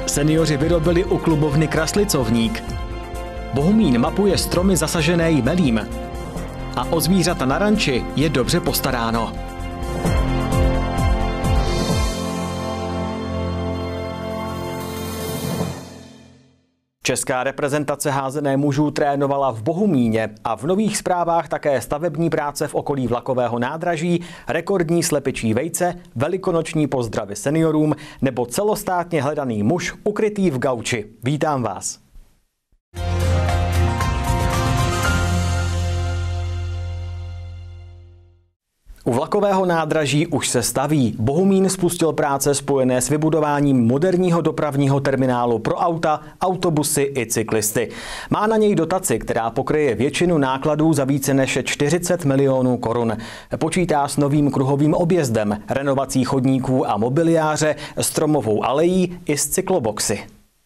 Senioři vyrobili u klubovny Kraslicovník. Bohumín mapuje stromy zasažené jmelím. A o zvířata na ranči je dobře postaráno. Česká reprezentace házené mužů trénovala v Bohumíně a v nových zprávách také stavební práce v okolí vlakového nádraží, rekordní slepičí vejce, velikonoční pozdravy seniorům nebo celostátně hledaný muž ukrytý v gauči. Vítám vás. U vlakového nádraží už se staví. Bohumín spustil práce spojené s vybudováním moderního dopravního terminálu pro auta, autobusy i cyklisty. Má na něj dotaci, která pokryje většinu nákladů za více než 40 milionů korun. Počítá s novým kruhovým objezdem, renovací chodníků a mobiliáře, stromovou alejí i s cykloboxy.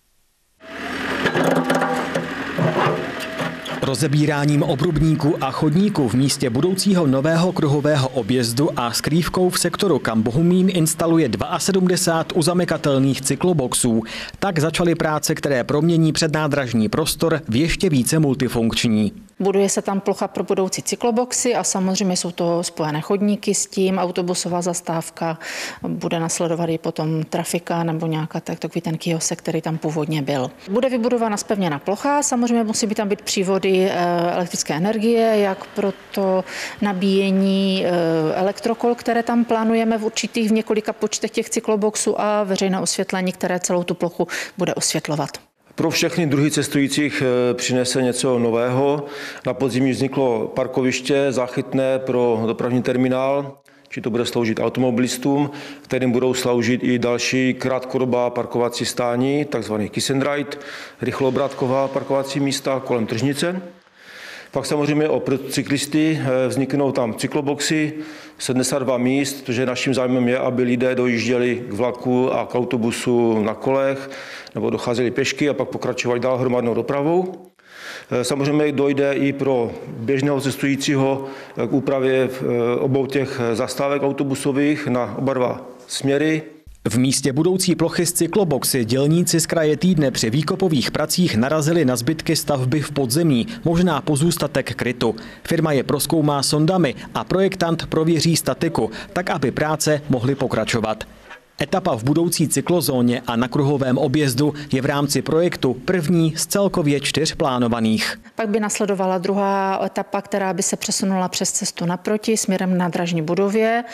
Rozebíráním obrubníků a chodníků v místě budoucího nového kruhového objezdu a skrývkou v sektoru, kam Bohumín instaluje 72 uzamykatelných cykloboxů, tak začaly práce, které promění přednádražní prostor v ještě více multifunkční. Buduje se tam plocha pro budoucí cykloboxy a samozřejmě jsou to spojené chodníky s tím, autobusová zastávka, bude nasledovat i potom trafika nebo nějaká takový ten kiosek, který tam původně byl. Bude vybudována zpevněná plocha, samozřejmě musí by tam být přívody elektrické energie, jak pro to nabíjení elektrokol, které tam plánujeme v několika počtech těch cykloboxů a veřejné osvětlení, které celou tu plochu bude osvětlovat. Pro všechny druhy cestujících přinese něco nového. Na podzim vzniklo parkoviště záchytné pro dopravní terminál, či to bude sloužit automobilistům, kterým budou sloužit i další krátkodobá parkovací stání, takzvaný kiss and ride, rychloobrátková parkovací místa kolem tržnice. Pak samozřejmě pro cyklisty vzniknou tam cykloboxy, 72 míst, protože naším zájmem je, aby lidé dojížděli k vlaku a k autobusu na kolech, nebo docházeli pěšky a pak pokračovali dál hromadnou dopravou. Samozřejmě dojde i pro běžného cestujícího k úpravě obou těch zastávek autobusových na oba dva směry. V místě budoucí plochy s cykloboxy dělníci z kraje Týdne při výkopových pracích narazili na zbytky stavby v podzemí, možná pozůstatek krytu. Firma je prozkoumá sondami a projektant prověří statiku, tak aby práce mohly pokračovat. Etapa v budoucí cyklozóně a na kruhovém objezdu je v rámci projektu první z celkově 4 plánovaných. Pak by nasledovala druhá etapa, která by se přesunula přes cestu naproti směrem k nádražní budově.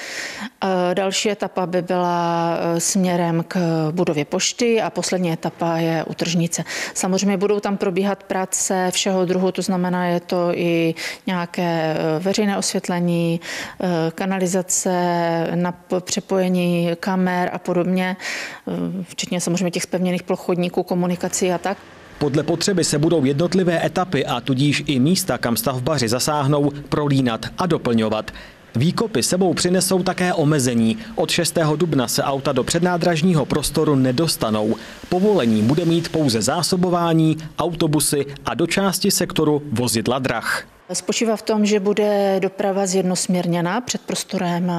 Další etapa by byla směrem k budově pošty a poslední etapa je u tržnice. Samozřejmě budou tam probíhat práce všeho druhu, to znamená, je to i nějaké veřejné osvětlení, kanalizace, na přepojení kamer a podobně, včetně samozřejmě těch zpevněných ploch chodníků, komunikací a tak. Podle potřeby se budou jednotlivé etapy a tudíž i místa, kam stavbaři zasáhnou, prolínat a doplňovat. Výkopy sebou přinesou také omezení. Od 6. dubna se auta do přednádražního prostoru nedostanou. Povolení bude mít pouze zásobování, autobusy a do části sektoru vozidla drah. Spočívá v tom, že bude doprava zjednosměrněna před prostorem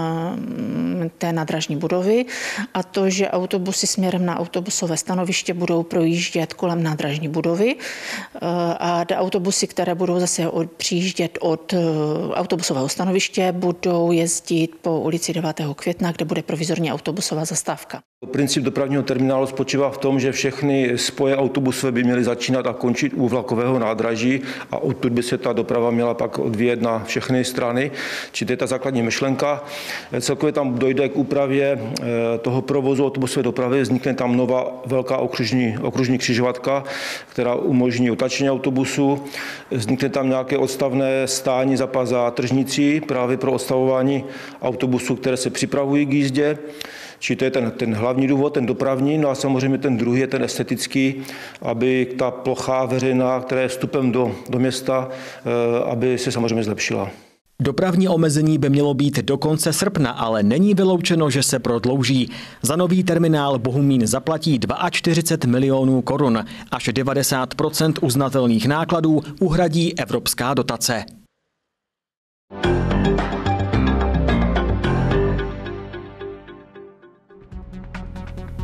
té nádražní budovy a to, že autobusy směrem na autobusové stanoviště budou projíždět kolem nádražní budovy a autobusy, které budou zase přijíždět od autobusového stanoviště, budou jezdit po ulici 9. května, kde bude provizorní autobusová zastávka. Princip dopravního terminálu spočívá v tom, že všechny spoje autobusové by měly začínat a končit u vlakového nádraží a odtud by se ta doprava měla pak odvíjet na všechny strany. Či to je ta základní myšlenka. Celkově tam dojde k úpravě toho provozu autobusové dopravy, vznikne tam nová velká okružní křižovatka, která umožní otáčení autobusu. Vznikne tam nějaké odstavné stání za tržnicí právě pro odstavování autobusů, které se připravují k jízdě. Či to je ten hlavní důvod, ten dopravní, no a samozřejmě ten druhý je ten estetický, aby ta plocha veřejná, která je vstupem do města, aby se samozřejmě zlepšila. Dopravní omezení by mělo být do konce srpna, ale není vyloučeno, že se prodlouží. Za nový terminál Bohumín zaplatí 42 milionů korun. Až 90% uznatelných nákladů uhradí evropská dotace.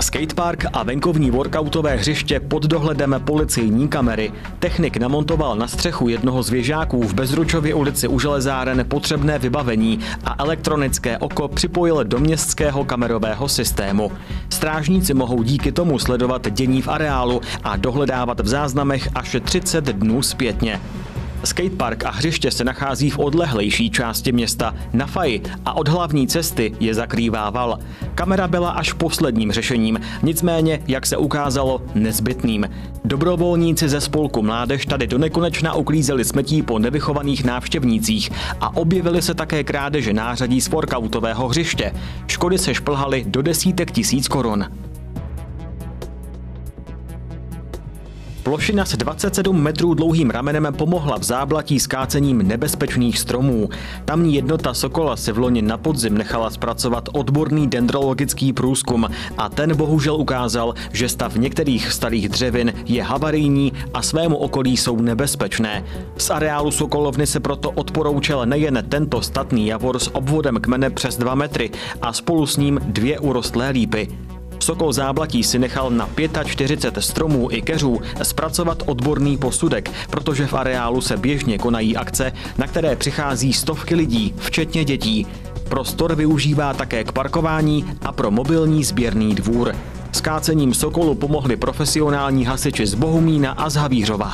Skatepark a venkovní workoutové hřiště pod dohledem policejní kamery. Technik namontoval na střechu jednoho z věžáků v Bezručově ulici u Železáren potřebné vybavení a elektronické oko připojil do městského kamerového systému. Strážníci mohou díky tomu sledovat dění v areálu a dohledávat v záznamech až 30 dnů zpětně. Skatepark a hřiště se nachází v odlehlejší části města na faji a od hlavní cesty je zakrývá val. Kamera byla až posledním řešením, nicméně, jak se ukázalo, nezbytným. Dobrovolníci ze spolku Mládež tady donekonečna uklízeli smetí po nevychovaných návštěvnících a objevily se také krádeže nářadí z workoutového hřiště. Škody se šplhaly do desítek tisíc korun. Plošina s 27 metrů dlouhým ramenem pomohla v Záblatí s kácením nebezpečných stromů. Tamní jednota Sokola si v loni na podzim nechala zpracovat odborný dendrologický průzkum a ten bohužel ukázal, že stav některých starých dřevin je havarijní a svému okolí jsou nebezpečné. Z areálu Sokolovny se proto odporoučel nejen tento statný javor s obvodem kmene přes 2 metry a spolu s ním 2 urostlé lípy. Sokol Záblatí si nechal na 45 stromů i keřů zpracovat odborný posudek, protože v areálu se běžně konají akce, na které přichází stovky lidí, včetně dětí. Prostor využívá také k parkování a pro mobilní sběrný dvůr. S kácením sokolu pomohli profesionální hasiči z Bohumína a z Havířova.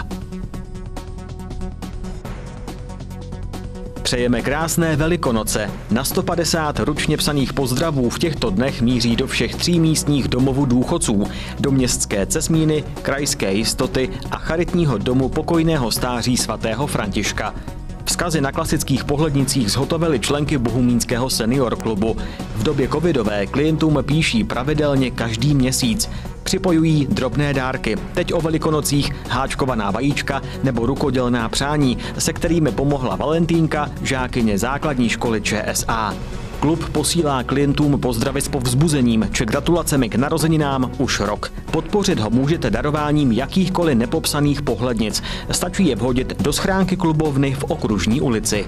Přejeme krásné Velikonoce. Na 150 ručně psaných pozdravů v těchto dnech míří do všech 3 místních domovů důchodců, do městské Cesmíny, krajské Jistoty a charitního domu pokojného stáří svatého Františka. Vzkazy na klasických pohlednicích zhotovily členky bohumínského senior klubu. V době covidové klientům píší pravidelně každý měsíc. Připojují drobné dárky, teď o Velikonocích háčkovaná vajíčka nebo rukodělná přání, se kterými pomohla Valentýnka, žákyně základní školy ČSA. Klub posílá klientům pozdravy s povzbuzením či gratulacemi k narozeninám už rok. Podpořit ho můžete darováním jakýchkoliv nepopsaných pohlednic. Stačí je vhodit do schránky klubovny v Okružní ulici.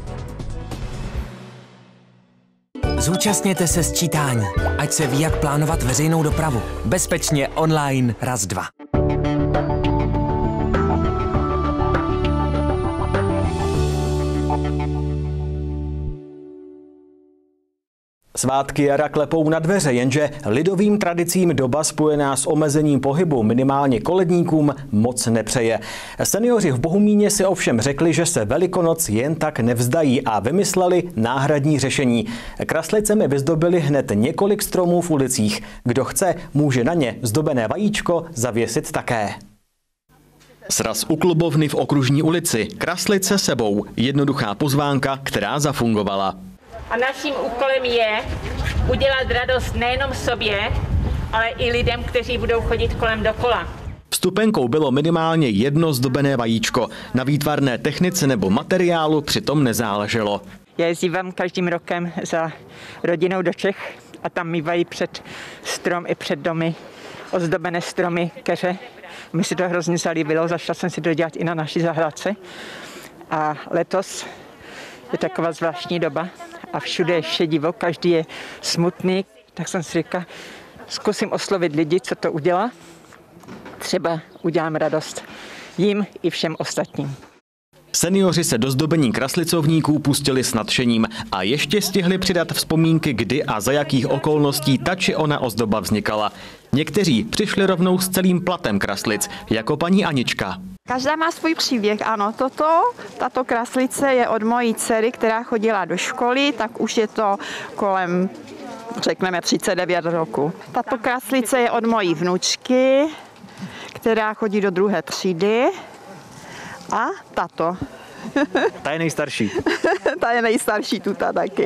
Zúčastněte se sčítání, ať se ví, jak plánovat veřejnou dopravu. Bezpečně online raz 2. Svátky jara klepou na dveře, jenže lidovým tradicím doba spojená s omezením pohybu minimálně koledníkům moc nepřeje. Seniori v Bohumíně si ovšem řekli, že se Velikonoc jen tak nevzdají a vymysleli náhradní řešení. Kraslicemi vyzdobili hned několik stromů v ulicích. Kdo chce, může na ně zdobené vajíčko zavěsit také. Sraz u klubovny v Okružní ulici, kraslice sebou, jednoduchá pozvánka, která zafungovala. A naším úkolem je udělat radost nejenom sobě, ale i lidem, kteří budou chodit kolem dokola. Vstupenkou bylo minimálně jedno zdobené vajíčko. Na výtvarné technice nebo materiálu přitom nezáleželo. Já jezdívám každým rokem za rodinou do Čech a tam mívají před strom i před domy ozdobené stromy, keře. Mi se to hrozně zalíbilo, začala jsem si to dělat i na naší zahrádce. A letos je taková zvláštní doba a všude je šedivo, každý je smutný. Tak jsem si říkala, zkusím oslovit lidi, co to udělá. Třeba udělám radost jim i všem ostatním. Seniori se do zdobení kraslicovníků pustili s nadšením a ještě stihli přidat vzpomínky, kdy a za jakých okolností ta či ona ozdoba vznikala. Někteří přišli rovnou s celým platem kraslic, jako paní Anička. Každá má svůj příběh, ano. Tato kraslice je od mojí dcery, která chodila do školy, tak už je to kolem, řekneme, 39 roku. Tato kraslice je od mojí vnučky, která chodí do 2. třídy. A tato. Ta je nejstarší. Ta je nejstarší tuta taky.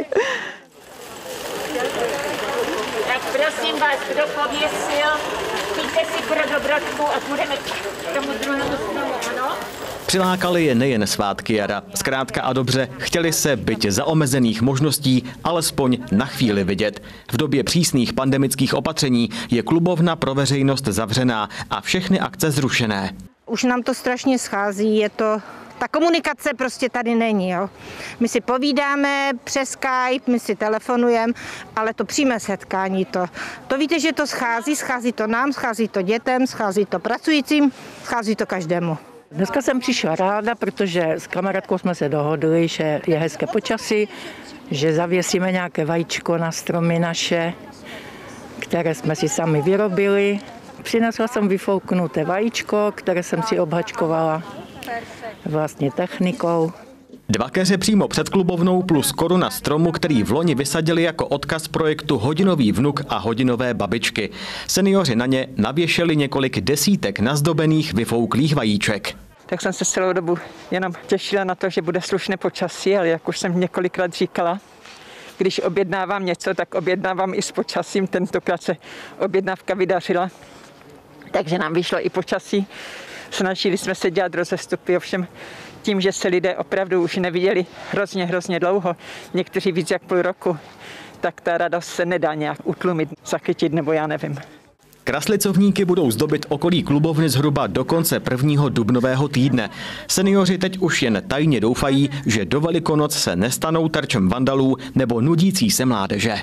Tak prosím vás, kdo pověsil, přijďte si pro dobrodku a půjdeme k tomu druhému stromu, ano? Přilákali je nejen svátky jara. Zkrátka a dobře, chtěli se, byť za omezených možností, alespoň na chvíli vidět. V době přísných pandemických opatření je klubovna pro veřejnost zavřená a všechny akce zrušené. Už nám to strašně schází, je to Ta komunikace prostě tady není. Jo. My si povídáme přes Skype, my si telefonujeme, ale to přímé setkání, to víte, že to schází to nám, schází to dětem, schází to pracujícím, schází to každému. Dneska jsem přišla ráda, protože s kamarádkou jsme se dohodli, že je hezké počasí, že zavěsíme nějaké vajíčko na stromy naše, které jsme si sami vyrobili. Přinesla jsem vyfouknuté vajíčko, které jsem si obhačkovala vlastně technikou. 2 keře přímo před klubovnou plus koruna stromu, který v loni vysadili jako odkaz projektu Hodinový vnuk a hodinové babičky. Seniori na ně navěšeli několik desítek nazdobených vyfouklých vajíček. Tak jsem se celou dobu jenom těšila na to, že bude slušné počasí, ale jak už jsem několikrát říkala, když objednávám něco, tak objednávám i s počasím. Tentokrát se objednávka vydařila, takže nám vyšlo i počasí. Snažili jsme se dělat rozestupy, ovšem tím, že se lidé opravdu už neviděli hrozně dlouho, někteří víc jak půl roku, tak ta radost se nedá nějak utlumit, zachytit nebo já nevím. Kraslicovníky budou zdobit okolí klubovny zhruba do konce 1. dubnového týdne. Seniori teď už jen tajně doufají, že do Velikonoc se nestanou terčem vandalů nebo nudící se mládeže.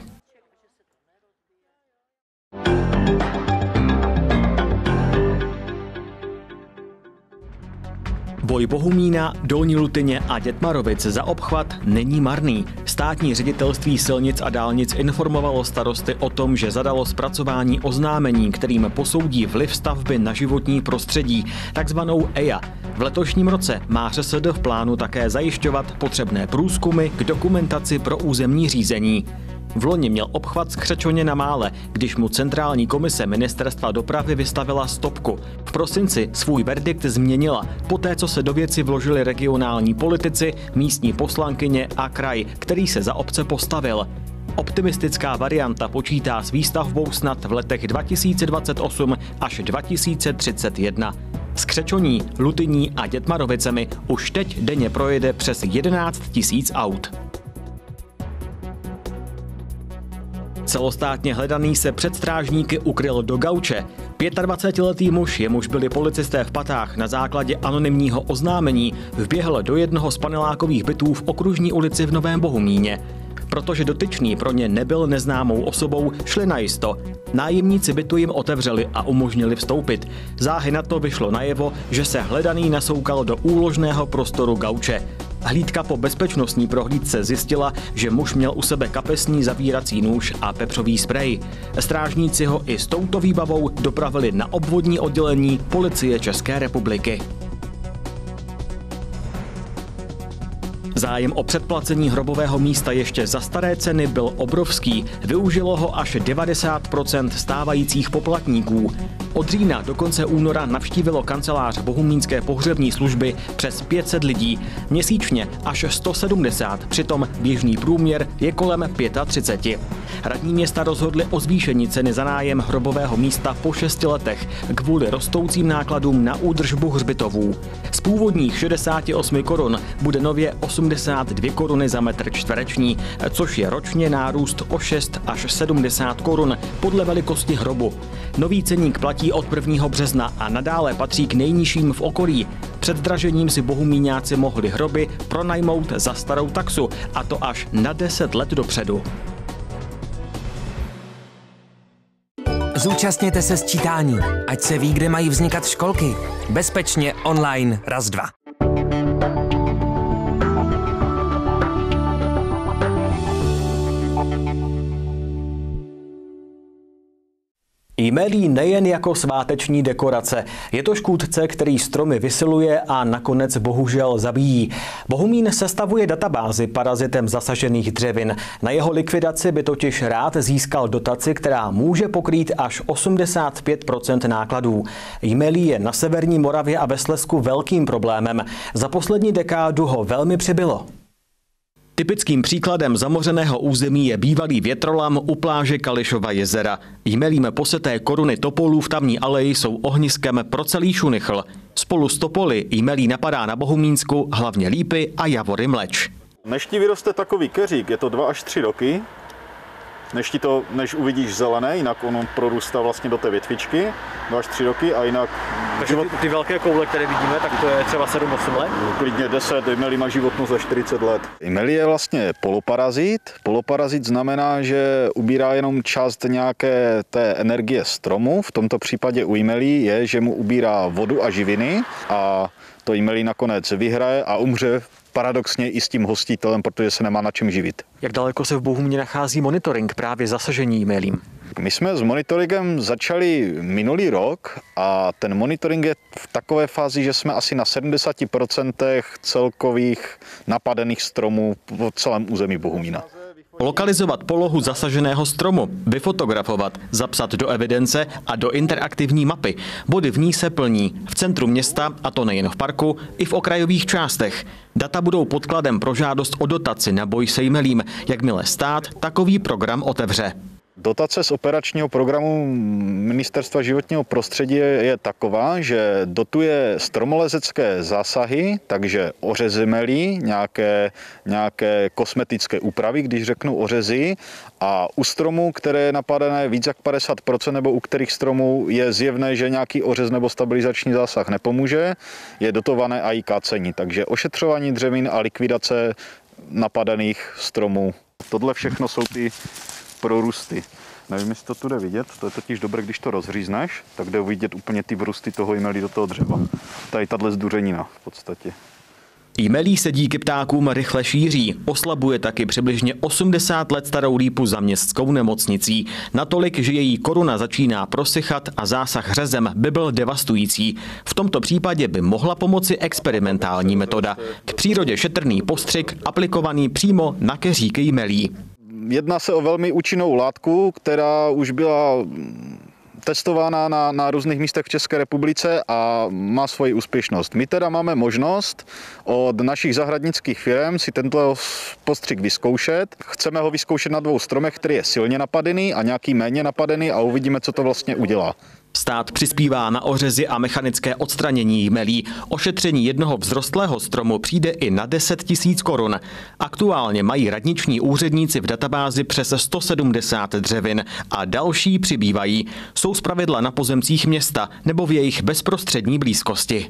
Boj Bohumína, Dolní Lutyně a Dětmarovic za obchvat není marný. Státní ředitelství silnic a dálnic informovalo starosty o tom, že zadalo zpracování oznámení, kterým posoudí vliv stavby na životní prostředí, takzvanou EIA. V letošním roce má ŘSD v plánu také zajišťovat potřebné průzkumy k dokumentaci pro územní řízení. V loni měl obchvat Skřečoně na Mále, když mu centrální komise ministerstva dopravy vystavila stopku. V prosinci svůj verdikt změnila, poté co se do věci vložili regionální politici, místní poslankyně a kraj, který se za obce postavil. Optimistická varianta počítá s výstavbou snad v letech 2028 až 2031. S Křečoní, Lutyní a Dětmarovicemi už teď denně projede přes 11 000 aut. Celostátně hledaný se před strážníky ukryl do gauče. 25letý muž, jemuž byli policisté v patách na základě anonymního oznámení, vběhl do jednoho z panelákových bytů v Okružní ulici v Novém Bohumíně. Protože dotyčný pro ně nebyl neznámou osobou, šli najisto. Nájemníci bytu jim otevřeli a umožnili vstoupit. Záhy na to vyšlo najevo, že se hledaný nasoukal do úložného prostoru gauče. Hlídka po bezpečnostní prohlídce zjistila, že muž měl u sebe kapesní zavírací nůž a pepřový sprej. Strážníci ho i s touto výbavou dopravili na obvodní oddělení Policie České republiky. Zájem o předplacení hrobového místa ještě za staré ceny byl obrovský. Využilo ho až 90% stávajících poplatníků. Od října do konce února navštívilo kancelář Bohumínské pohřební služby přes 500 lidí. Měsíčně až 170, přitom běžný průměr je kolem 35. Radní města rozhodli o zvýšení ceny za nájem hrobového místa po 6 letech kvůli rostoucím nákladům na údržbu hřbitovů. Z původních 68 korun bude nově 82 koruny za metr čtvereční, což je ročně nárůst o 6 až 70 korun podle velikosti hrobu. Nový ceník platí od 1. března a nadále patří k nejnižším v okolí. Před dražením si bohumíňáci mohli hroby pronajmout za starou taxu, a to až na 10 let dopředu. Zúčastněte se sčítání, ať se ví, kde mají vznikat školky. Bezpečně online raz, dva. Jmelí nejen jako sváteční dekorace. Je to škůdce, který stromy vysiluje a nakonec bohužel zabíjí. Bohumín sestavuje databázi parazitem zasažených dřevin. Na jeho likvidaci by totiž rád získal dotaci, která může pokrýt až 85% nákladů. Jmelí je na severní Moravě a ve Slezsku velkým problémem. Za poslední dekádu ho velmi přibylo. Typickým příkladem zamořeného území je bývalý větrolam u pláže Kališova jezera. Jmelím poseté koruny topolů v tamní aleji jsou ohniskem pro celý Šunichl. Spolu s topoly jmelí napadá na Bohumínsku hlavně lípy a javory mleč. Než ti vyroste takový keřík, je to 2 až 3 roky, než uvidíš zelené, jinak on prorůstá vlastně do té větvičky, 2 až 3 roky a jinak Takže ty velké koule, které vidíme, tak to je třeba 7-8 let? Klidně 10, jmelí má životnost za 40 let. Jmelí je vlastně poloparazit. Poloparazit znamená, že ubírá jenom část nějaké té energie stromu. V tomto případě u jmelí je, že mu ubírá vodu a živiny a to jmelí nakonec vyhraje a umře paradoxně i s tím hostitelem, protože se nemá na čem živit. Jak daleko se v Bohumíně nachází monitoring právě zasažení jmelím? My jsme s monitoringem začali minulý rok a ten monitoring je v takové fázi, že jsme asi na 70% celkových napadených stromů po celém území Bohumína. Lokalizovat polohu zasaženého stromu, vyfotografovat, zapsat do evidence a do interaktivní mapy. Body v ní se plní v centru města, a to nejen v parku, i v okrajových částech. Data budou podkladem pro žádost o dotaci na boj se jmelím, jakmile stát takový program otevře. Dotace z operačního programu Ministerstva životního prostředí je taková, že dotuje stromolezecké zásahy, takže ořezy jmelí, nějaké kosmetické úpravy, když řeknu ořezy, a u stromů, které je napadené víc jak 50%, nebo u kterých stromů je zjevné, že nějaký ořez nebo stabilizační zásah nepomůže, je dotované a i kácení. Takže ošetřování dřevin a likvidace napadených stromů. Tohle všechno jsou ty prorůsty. Nevím, jestli to tu jde vidět, to je totiž dobré, když to rozřízneš, tak jde vidět úplně ty vrůsty toho jmelí do toho dřeva. Tady tahle zduřenina v podstatě. Jmelí se díky ptákům rychle šíří, oslabuje taky přibližně 80 let starou lípu za městskou nemocnicí. Natolik, že její koruna začíná prosychat a zásah řezem by byl devastující. V tomto případě by mohla pomoci experimentální metoda. K přírodě šetrný postřik aplikovaný přímo na keříky jmelí. Jedná se o velmi účinnou látku, která už byla testována na různých místech v České republice a má svoji úspěšnost. My teda máme možnost od našich zahradnických firm si tento postřik vyzkoušet. Chceme ho vyzkoušet na 2 stromech, který je silně napadený a nějaký méně napadený, a uvidíme, co to vlastně udělá. Stát přispívá na ořezy a mechanické odstranění jmelí. Ošetření jednoho vzrostlého stromu přijde i na 10 000 korun. Aktuálně mají radniční úředníci v databázi přes 170 dřevin a další přibývají. Jsou zpravidla na pozemcích města nebo v jejich bezprostřední blízkosti.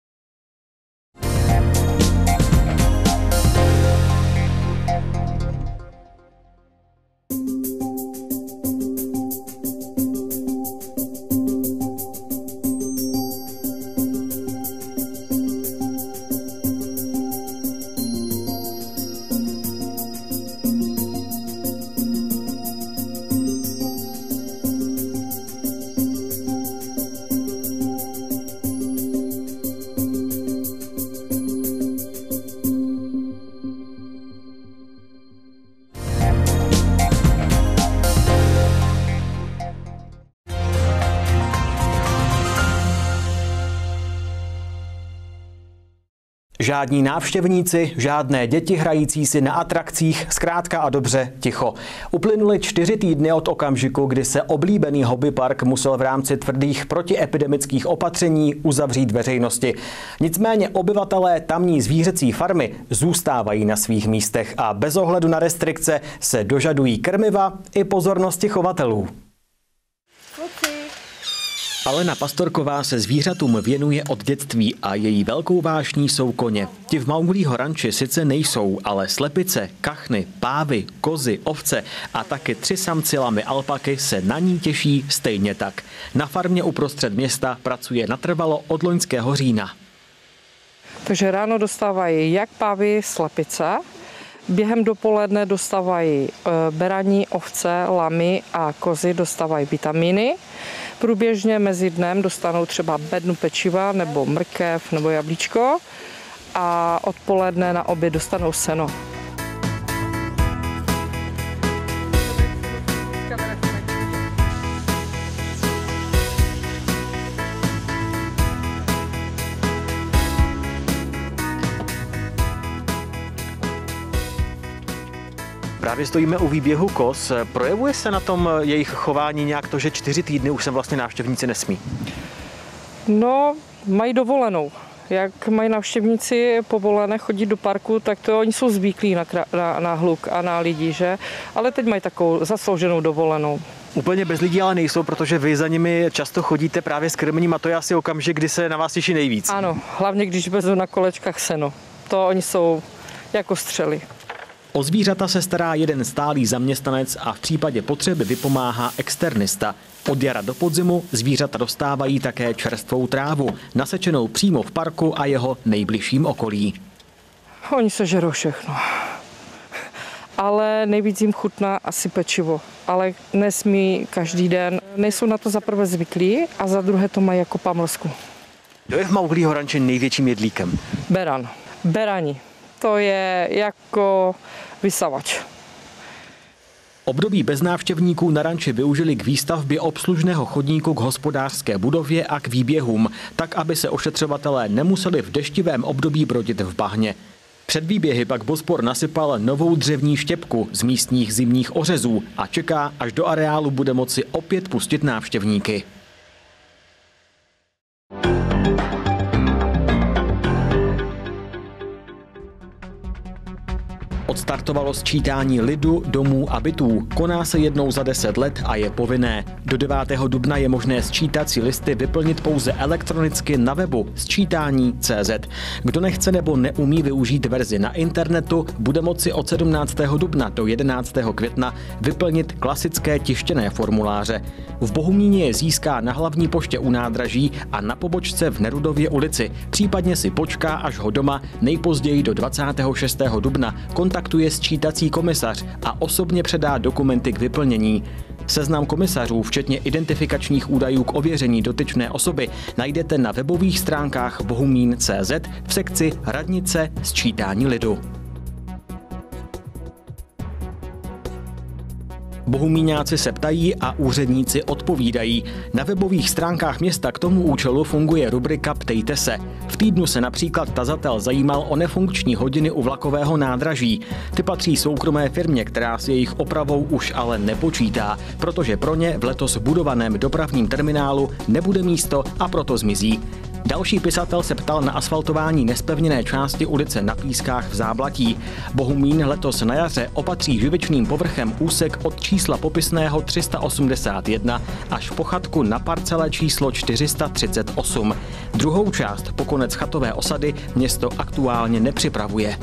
Žádní návštěvníci, žádné děti hrající si na atrakcích, zkrátka a dobře ticho. Uplynuly 4 týdny od okamžiku, kdy se oblíbený hobbypark musel v rámci tvrdých protiepidemických opatření uzavřít veřejnosti. Nicméně obyvatelé tamní zvířecí farmy zůstávají na svých místech a bez ohledu na restrikce se dožadují krmiva i pozornosti chovatelů. Alena Pastorková se zvířatům věnuje od dětství a její velkou vášní jsou koně. Ti v Mauglího ranči sice nejsou, ale slepice, kachny, pávy, kozy, ovce a taky 3 samci lamy alpaky se na ní těší stejně tak. Na farmě uprostřed města pracuje natrvalo od loňského října. Takže ráno dostávají jak pávy, slepice, během dopoledne dostávají beraní, ovce, lamy a kozy dostávají vitamíny. Průběžně mezi dnem dostanou třeba bednu pečiva nebo mrkev nebo jablíčko a odpoledne na oběd dostanou seno. Právě stojíme u výběhu koz. Projevuje se na tom jejich chování nějak to, že 4 týdny už sem vlastně návštěvníci nesmí? No, mají dovolenou. Jak mají návštěvníci povolené chodit do parku, tak to oni jsou zvyklí na hluk a na lidi, že? Ale teď mají takovou zaslouženou dovolenou. Úplně bez lidí ale nejsou, protože vy za nimi často chodíte právě s krmením a to je asi okamžik, kdy se na vás těší nejvíc. Ano, hlavně když vezu na kolečkách seno. To oni jsou jako střely. O zvířata se stará jeden stálý zaměstnanec a v případě potřeby vypomáhá externista. Od jara do podzimu zvířata dostávají také čerstvou trávu, nasečenou přímo v parku a jeho nejbližším okolí. Oni se žerou všechno. Ale nejvíc jim chutná asi pečivo. Ale nesmí každý den. Nejsou na to za prvé zvyklí a za druhé to mají jako pamlsku. Kdo je v Mauglího ranči největším jedlíkem? Beran. Berani. To je jako vysavač. Období bez návštěvníků na ranči využili k výstavbě obslužného chodníku k hospodářské budově a k výběhům, tak aby se ošetřovatelé nemuseli v deštivém období brodit v bahně. Před výběhy pak Bospor nasypal novou dřevní štěpku z místních zimních ořezů a čeká, až do areálu bude moci opět pustit návštěvníky. Odstartovalo sčítání lidu, domů a bytů. Koná se jednou za 10 let a je povinné. Do 9. dubna je možné sčítací listy vyplnit pouze elektronicky na webu sčítání.cz. Kdo nechce nebo neumí využít verzi na internetu, bude moci od 17. dubna do 11. května vyplnit klasické tištěné formuláře. V Bohumíně je získá na hlavní poště u nádraží a na pobočce v Nerudově ulici. Případně si počká až ho doma, nejpozději do 26. dubna. Kontaktuje sčítací komisař a osobně předá dokumenty k vyplnění. Seznam komisařů, včetně identifikačních údajů k ověření dotyčné osoby, najdete na webových stránkách bohumín.cz v sekci Radnice sčítání lidu. Bohumíňáci se ptají a úředníci odpovídají. Na webových stránkách města k tomu účelu funguje rubrika Ptejte se. V týdnu se například tazatel zajímal o nefunkční hodiny u vlakového nádraží. Ty patří soukromé firmě, která s jejich opravou už ale nepočítá, protože pro ně v letos budovaném dopravním terminálu nebude místo a proto zmizí. Další pisatel se ptal na asfaltování nespevněné části ulice Na Pískách v Záblatí. Bohumín letos na jaře opatří živičným povrchem úsek od čísla popisného 381 až po chatku na parcele číslo 438. Druhou část po konec chatové osady město aktuálně nepřipravuje.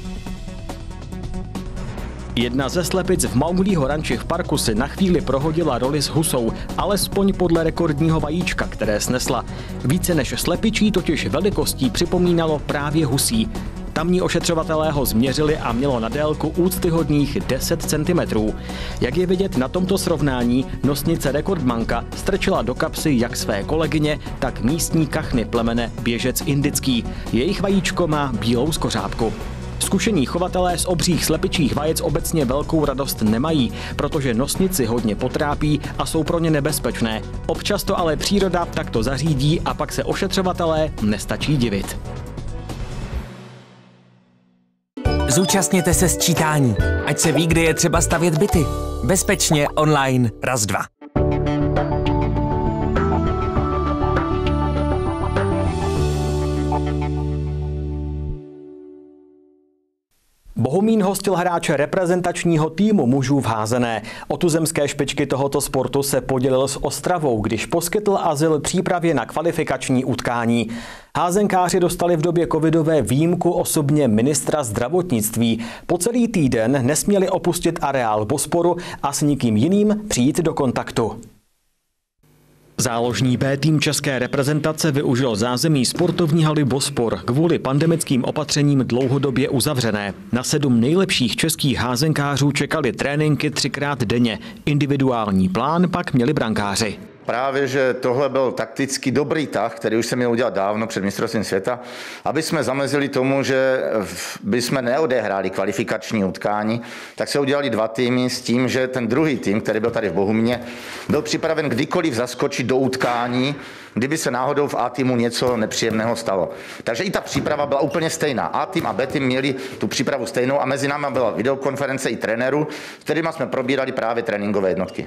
Jedna ze slepic v Mauglího ranči v parku si na chvíli prohodila roli s husou, alespoň podle rekordního vajíčka, které snesla. Více než slepičí totiž velikostí připomínalo právě husí. Tamní ošetřovatelé ho změřili a mělo na délku úctyhodných 10 cm. Jak je vidět na tomto srovnání, nosnice rekordmanka strčila do kapsy jak své kolegyně, tak místní kachny plemene běžec indický. Jejich vajíčko má bílou skořápku. Zkušení chovatelé z obřích slepičích vajec obecně velkou radost nemají, protože nosnici hodně potrápí a jsou pro ně nebezpečné. Občas to ale příroda takto zařídí a pak se ošetřovatelé nestačí divit. Zúčastněte se sčítání, ať se ví, kde je třeba stavět byty. Bezpečně online raz, dva. Bohumín hostil hráče reprezentačního týmu mužů v házené. O tuzemské špičky tohoto sportu se podělil s Ostravou, když poskytl azyl přípravě na kvalifikační utkání. Házenkáři dostali v době covidové výjimku osobně ministra zdravotnictví. Po celý týden nesměli opustit areál Bosporu a s nikým jiným přijít do kontaktu. Záložní B tým české reprezentace využil zázemí sportovní haly Bospor kvůli pandemickým opatřením dlouhodobě uzavřené. Na 7 nejlepších českých házenkářů čekali tréninky 3krát denně. Individuální plán pak měli brankáři. Právě, že tohle byl takticky dobrý tah, který už se měl udělat dávno před mistrovstvím světa, aby jsme zamezili tomu, že by jsme neodehráli kvalifikační utkání, tak se udělali 2 týmy s tím, že ten druhý tým, který byl tady v Bohumíně, byl připraven kdykoliv zaskočit do utkání, kdyby se náhodou v A týmu něco nepříjemného stalo. Takže i ta příprava byla úplně stejná. A tým a B tým měli tu přípravu stejnou a mezi námi byla videokonference i trenérů, s kterými jsme probírali právě tréninkové jednotky.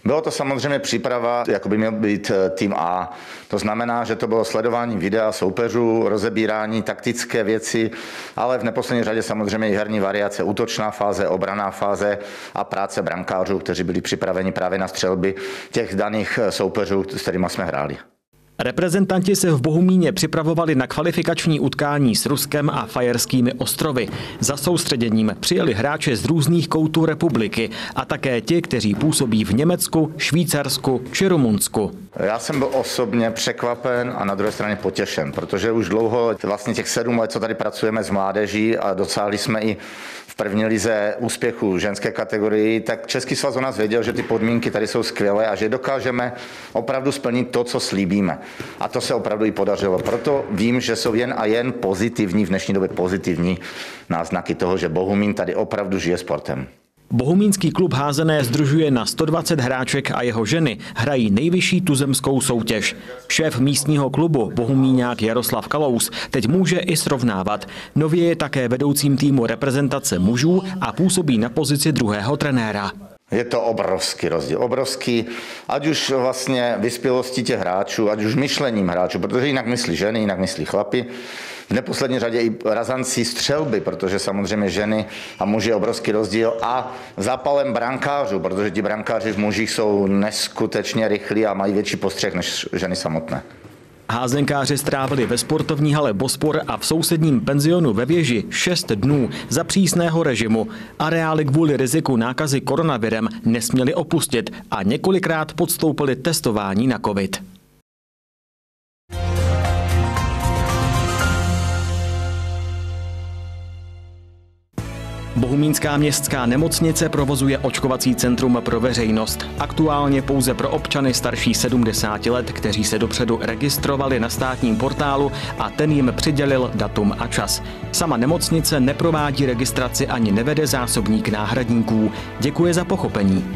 Bylo to samozřejmě příprava, jako by měl být tým A. To znamená, že to bylo sledování videa soupeřů, rozebírání, taktické věci, ale v neposlední řadě samozřejmě i herní variace, útočná fáze, obranná fáze a práce brankářů, kteří byli připraveni právě na střelby těch daných soupeřů, s kterými jsme hráli. Reprezentanti se v Bohumíně připravovali na kvalifikační utkání s Ruskem a Fajerskými ostrovy. Za soustředěním přijeli hráči z různých koutů republiky a také ti, kteří působí v Německu, Švýcarsku či Rumunsku. Já jsem byl osobně překvapen a na druhé straně potěšen, protože už dlouho, vlastně těch 7 let, co tady pracujeme s mládeží a dosáhli jsme i v první lize úspěchu v ženské kategorii, tak Český svaz o nás věděl, že ty podmínky tady jsou skvělé a že dokážeme opravdu splnit to, co slíbíme. A to se opravdu i podařilo. Proto vím, že jsou jen a jen pozitivní, v dnešní době pozitivní náznaky toho, že Bohumín tady opravdu žije sportem. Bohumínský klub házené sdružuje na 120 hráček a jeho ženy hrají nejvyšší tuzemskou soutěž. Šéf místního klubu Bohumíňák Jaroslav Kalous teď může i srovnávat. Nově je také vedoucím týmu reprezentace mužů a působí na pozici druhého trenéra. Je to obrovský rozdíl, obrovský, ať už vlastně vyspělostí těch hráčů, ať už myšlením hráčů, protože jinak myslí ženy, jinak myslí chlapi. V neposlední řadě i razancí střelby, protože samozřejmě ženy a muži je obrovský rozdíl a zápalem brankářů, protože ti brankáři v mužích jsou neskutečně rychlí a mají větší postřeh než ženy samotné. Házenkáři strávili ve sportovní hale Bospor a v sousedním penzionu ve věži 6 dnů za přísného režimu. Areály kvůli riziku nákazy koronavirem nesměli opustit a několikrát podstoupili testování na covid. Bohumínská městská nemocnice provozuje očkovací centrum pro veřejnost. Aktuálně pouze pro občany starší 70 let, kteří se dopředu registrovali na státním portálu a ten jim přidělil datum a čas. Sama nemocnice neprovádí registraci ani nevede zásobník náhradníků. Děkuje za pochopení.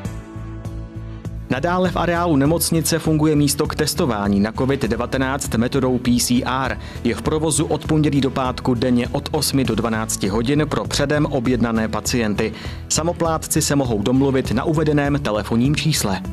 Nadále v areálu nemocnice funguje místo k testování na COVID-19 metodou PCR. Je v provozu od pondělí do pátku denně od 8 do 12 hodin pro předem objednané pacienty. Samoplátci se mohou domluvit na uvedeném telefonním čísle.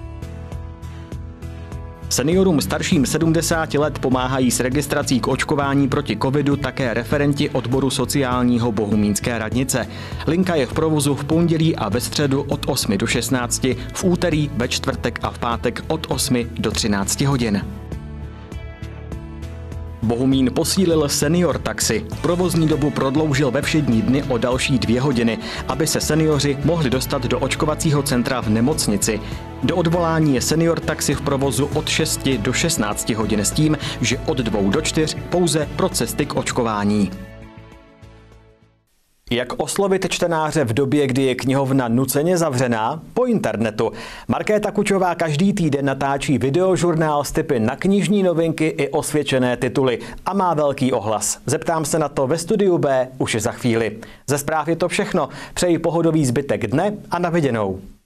Seniorům starším 70 let pomáhají s registrací k očkování proti covidu také referenti odboru sociálního Bohumínské radnice. Linka je v provozu v pondělí a ve středu od 8 do 16, v úterý, ve čtvrtek a v pátek od 8 do 13 hodin. Bohumín posílil senior taxi. Provozní dobu prodloužil ve všední dny o další 2 hodiny, aby se seniori mohli dostat do očkovacího centra v nemocnici. Do odvolání je senior taxi v provozu od 6 do 16 hodin s tím, že od 2 do 4 pouze pro cesty k očkování. Jak oslovit čtenáře v době, kdy je knihovna nuceně zavřená? Po internetu. Markéta Kučová každý týden natáčí videožurnál s tipy na knižní novinky i osvědčené tituly a má velký ohlas. Zeptám se na to ve studiu B už za chvíli. Ze zpráv je to všechno. Přeji pohodový zbytek dne a na viděnou.